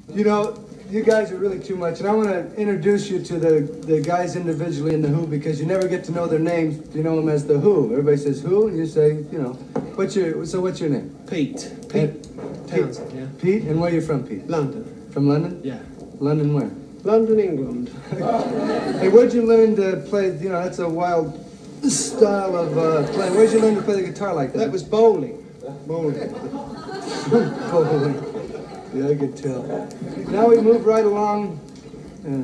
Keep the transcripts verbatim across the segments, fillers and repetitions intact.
You know, you guys are really too much, and I want to introduce you to the, the guys individually in The Who, because you never get to know their names. You know them as The Who. Everybody says Who, and you say, you know, what's your, so what's your name? Pete. Pete Townsend, yeah. Pete, and where are you from, Pete? London. From London? Yeah. London where? London, England. Hey, where'd you learn to play, you know, that's a wild style of uh, playing. Where'd you learn to play the guitar like that? That was bowling. Bowling. Bowling. Yeah, I could tell. Now we move right along. Uh,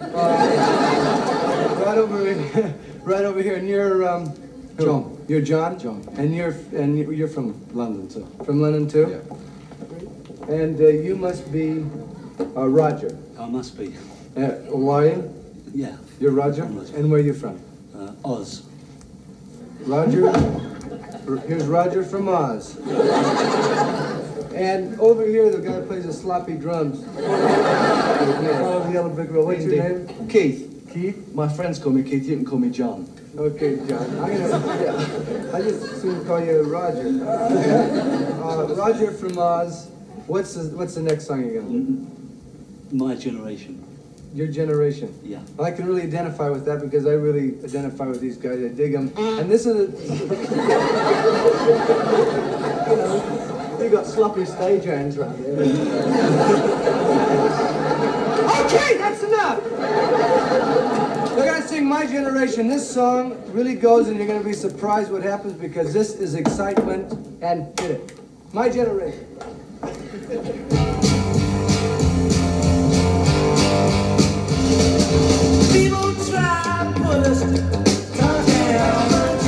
right over here, right over here, and you're um, John. You're John. John. And you're and you're from London too. From London too. Yeah. And uh, you must be uh, Roger. I must be. Uh, why? Yeah. You're Roger. And where are you from? Uh, Oz. Roger. Here's Roger from Oz. And over here, the guy plays the sloppy drums. Oh, the yellow brick road. What's your name? Keith. Keith? My friends call me Keith. You can call me John. Okay, John. I'm gonna, yeah. I just soon call you Roger. Uh, Roger from Oz. What's the, what's the next song you're gonna? My generation. Your generation. Yeah. Well, I can really identify with that because I really identify with these guys. I dig them. And this is a... You know, you got sloppy stage hands right there. Okay, that's enough! We're gonna sing My Generation. This song really goes, and you're gonna be surprised what happens because this is excitement, and hit it. My Generation. People try to put us down,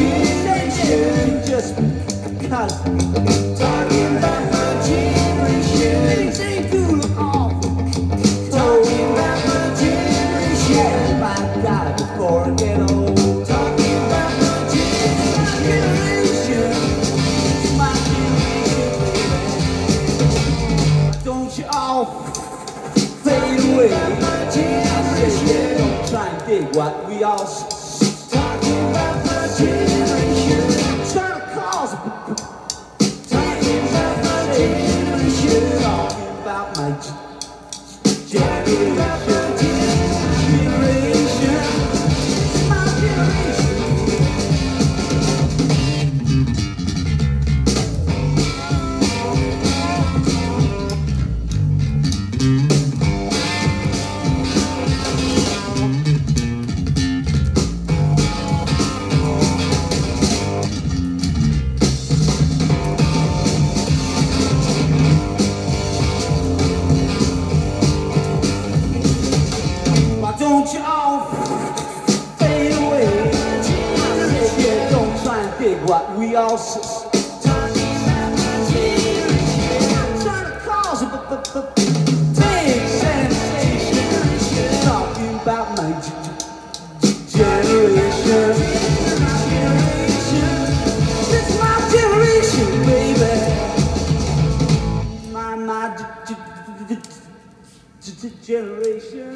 just because talking about my generation, things ain't cool at all. Talking about my generation, my God, before I get old. Talking about my generation, my generation, baby. Don't you all fade away? Don't try and dig what we all talking about my generation. Trying to cause talking about my generation. Talking about my generation. Generation. My generation. Don't you all fade away? Yeah, don't try and dig what we all s talking about my generation. Trying to cause a big sensation. Talking about my generation. It's my generation, baby. My my generation.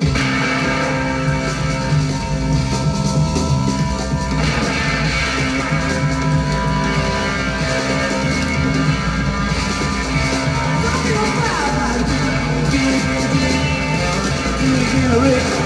Generation.